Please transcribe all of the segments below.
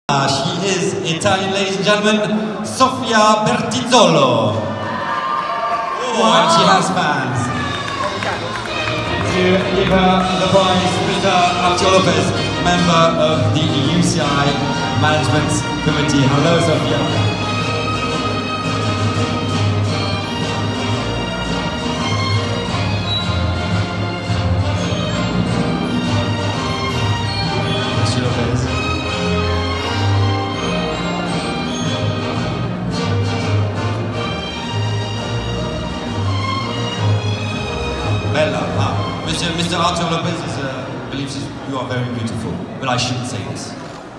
She is Italian, ladies and gentlemen, Sofia Bertizzolo. Oh, and she has fans. To give her the prize, Mr. Arturo Lopez, member of the UCI Management Committee. Hello, Sofia. Bella. Mr. Arturo Lopez believes you are very beautiful, but I shouldn't say this.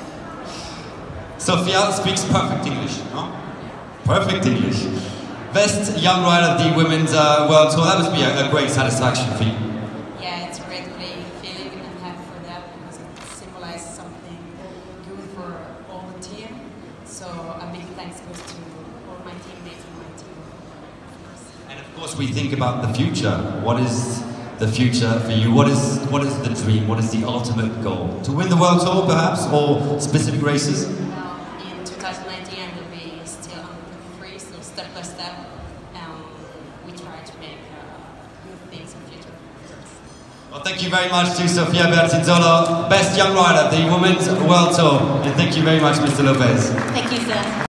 Sofia speaks perfect English, no? Perfect English. Best young rider of the Women's World Tour. That must be a great satisfaction for you. Yeah, it's a great feeling and happy for that because it symbolizes something good for all the team. So a big thanks goes to all my teammates and my team, of course. And of course we think about the future. What is the future for you? What is the dream? What is the ultimate goal? To win the World Tour perhaps, or specific races? In 2019 I will be still under 23, so step by step we try to make good things in the future. Well, thank you very much to Sofia Bertizzolo, best young rider of the Women's World Tour. And thank you very much, Mr. Lopez. Thank you, sir.